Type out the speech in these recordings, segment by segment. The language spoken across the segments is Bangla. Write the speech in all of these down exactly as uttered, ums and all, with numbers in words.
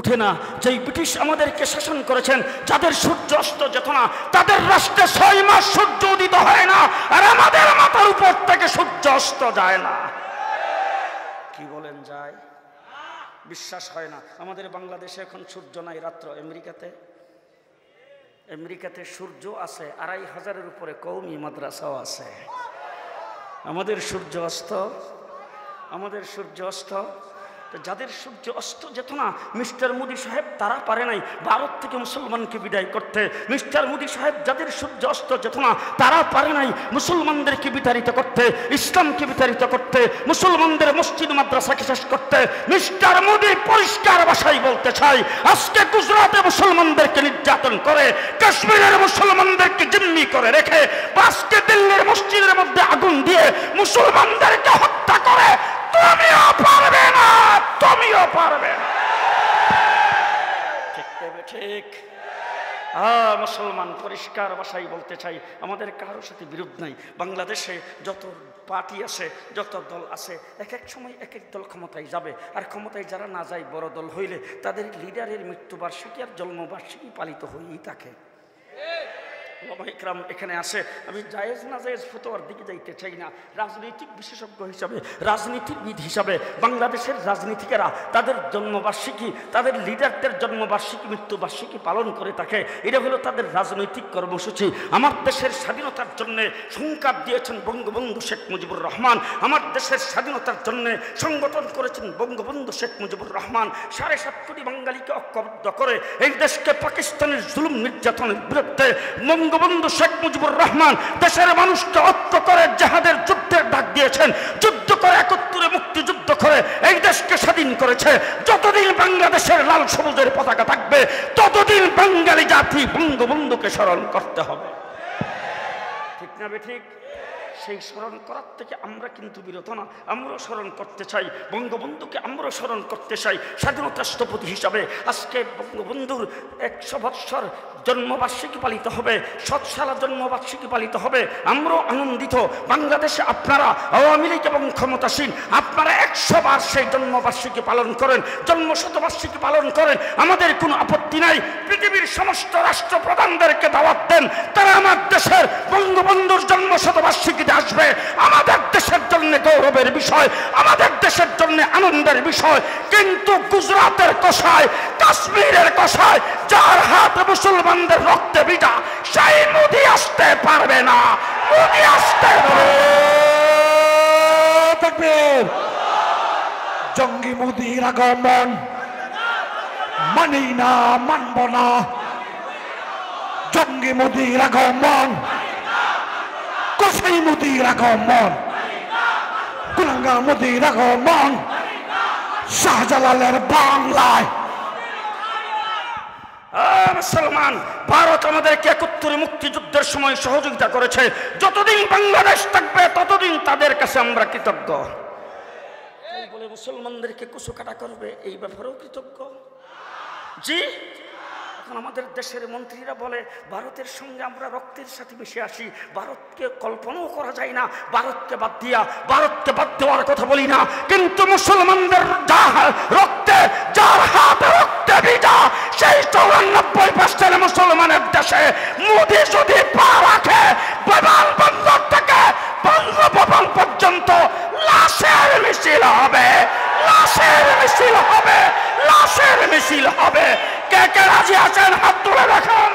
উঠে না। যেই ব্রিটিশ আমাদেরকে শাসন করেছেন, যাদের সূর্য অস্ত যেত না, তাদের রাষ্ট্রে ছয় মাস সূর্য উদিত হয় না, আর আমাদের মাথার উপর থেকে সূর্য অস্ত যায় না। কি বলেন যায়? বিশ্বাস হয় না। আমাদের বাংলাদেশে এখন সূর্য নাই রাত্র। আমেরিকাতে আমেরিকাতে সূর্য আছে, আড়াই হাজারের উপরে কওমি মাদ্রাসাও আছে। আমাদের সূর্য অস্ত, আমাদের সূর্য অস্ত। যাদের সূর্য অস্ত যেত না, মিস্টার মোদি সাহেব তারা পারে নাই ভারত থেকে মুসলমানকে বিদায় করতে। মিস্টার মোদি সাহেব যাদের সূর্য অস্ত যেত না, তারা পারে নাই মুসলমানদেরকে বিতাড়িত করতে, ইসলামকে বিতাড়িত করতে, মুসলমানদের মসজিদ মাদ্রাসাকে শেষ করতে। মিস্টার মোদি পরিষ্কার ভাষায় বলতে চাই, আজকে গুজরাটে মুসলমানদেরকে নির্যাতন করে, কাশ্মীরের মুসলমানদেরকে জিম্মি করে রেখে, আজকে দিল্লির মসজিদের মধ্যে আগুন দিয়ে মুসলমানদেরকে হত্যা করে, তুমিও পারবে না, তুমিও পারবে না। ঠিক তবে ঠিক। হ্যাঁ, মুসলমান পরিষ্কার ভাষায় বলতে চাই, আমাদের কারোর সাথে বিরোধ নাই। বাংলাদেশে যত পার্টি আছে, যত দল আছে, এক এক সময় এক এক দল ক্ষমতায় যাবে, আর ক্ষমতায় যারা না যায় বড় দল হইলে তাদের লিডারের মৃত্যুবার্ষিকী আর জন্মবার্ষিকী পালিত হয়েই থাকে। ইকরাম এখানে আসে, আমি জায়েজ না জায়েজ ফতোয়ার দিকে যাইতে চাই না। রাজনৈতিক বিশেষজ্ঞ হিসাবে, রাজনীতিবিদ হিসাবে বাংলাদেশের রাজনীতিকেরা তাদের জন্মবার্ষিকী, তাদের লিডারদের জন্মবার্ষিকী, মৃত্যুবার্ষিকী পালন করে থাকে। এটা হলো তাদের রাজনৈতিক কর্মসূচি। আমার দেশের স্বাধীনতার জন্য সংকাপ দিয়েছেন বঙ্গবন্ধু শেখ মুজিবুর রহমান। আমার দেশের স্বাধীনতার জন্য সংগঠন করেছেন বঙ্গবন্ধু শেখ মুজিবুর রহমান। সাড়ে সাত কোটি বাঙালিকে ঐক্যবদ্ধ করে এই দেশকে পাকিস্তানের জুলুম নির্যাতনের বিরুদ্ধে বঙ্গবন্ধু শেখ মুজিবুর রহমান দেশের মানুষকে ঐক্য করে জিহাদের যুদ্ধের ডাক দিয়েছেন। যুদ্ধ করে একত্রে মুক্তিযুদ্ধ করে এই দেশকে স্বাধীন করেছে। যতদিন বাংলাদেশের লাল সবুজের পতাকা থাকবে, ততদিন বাঙালি জাতি বঙ্গবন্ধুকে স্মরণ করতে হবে। ঠিক না ঠিক? সেই স্মরণ করার থেকে আমরা কিন্তু বিরত না, আমরাও স্মরণ করতে চাই বঙ্গবন্ধুকে, আমরাও স্মরণ করতে চাই স্বাধীনতার স্থপতি হিসাবে। আজকে বঙ্গবন্ধুর একশো বৎসর জন্মবার্ষিকী পালিত হবে, শতসালা জন্মবার্ষিকী পালিত হবে। আমরাও আনন্দিত। বাংলাদেশে আপনারা আওয়ামী লীগ এবং ক্ষমতাসীন, আপনারা একশো বার সেই জন্মবার্ষিকী পালন করেন, জন্মশতবার্ষিকী পালন করেন, আমাদের কোনো আপত্তি নাই। পৃথিবীর সমস্ত রাষ্ট্রপ্রধানদেরকে দাওয়াত দেন, তারা আমার দেশের বঙ্গবন্ধুর জন্মশতবার্ষিকীতে আসবে। আমাদের দেশের জন্য গৌরবের বিষয়, আমাদের দেশের জন্য আনন্দের বিষয়। কিন্তু গুজরাটের কষায়, কাশ্মীরের কষায়, যার হাত মুসলমানদের রক্তে ভিজা, সেই মোদি আসতে পারবে না। মোদি আসতে পারবে। জঙ্গি মোদির আগমন মানি না, মানব না। জঙ্গি মোদির আগমন, কসাই মোদির আগমন, কুলাঙ্গা মোদির আগমন, শাহজালালের বাংলায়। মুসলমান, ভারত আমাদেরকে একত্রে মুক্তিযুদ্ধের সময় সহযোগিতা করেছে। যতদিন বাংলাদেশ থাকবে ততদিন তাদের কাছে আমরা কৃতজ্ঞ। বলে মুসলমানদেরকে কুচকাটা করবে, এই ব্যাপারেও কৃতজ্ঞ। জি, এখন আমাদের দেশের মন্ত্রীরা বলে ভারতের সঙ্গে আমরা রক্তের সাথে মিশে আসি, ভারতকে কল্পনাও করা যায় না। ভারতকে বাদ দিয়া, ভারতকে বাদ দেওয়ার কথা বলি না, কিন্তু মুসলমানদের রক্তে, যার হাত রক্তে ভিজা, সেই চৌরানব্বই পার্সেন্ট মুসলমানের দেশে মোদি যদি পা রাখে, বিমান বন্দর থেকে বঙ্গভবন পর্যন্ত লাশের মিছিল হবে, লাশের মিছিল হবে, লাশের মিছিল হবে। কে কে রাজি আছেন হাত তুলে রাখুন।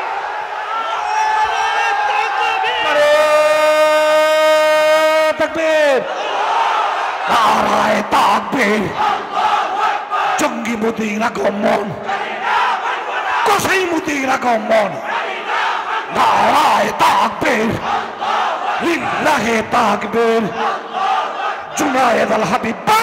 নারায়ে তাকবীর। জঙ্গি মোদির আগমন, কসাই মোদির আগমন। নারায়ে তাকবীর, লিল্লাহে তাকবীর। জুনায়েদ আল হাবিব